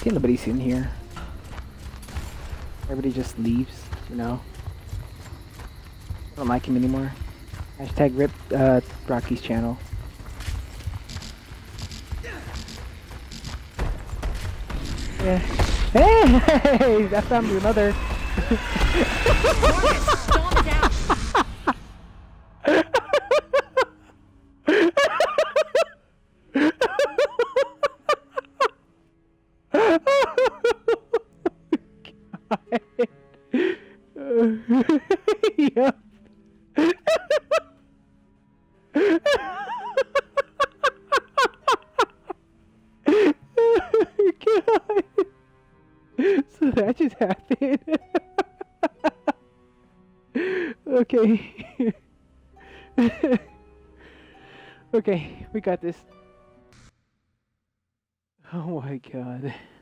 see nobody's in here. Everybody just leaves, you know. I don't like him anymore. Hashtag rip Rocky's channel. Yeah. Hey! I found your mother. Storm down. Yeah. God. So that just happened. Okay. Okay, we got this. Oh my god.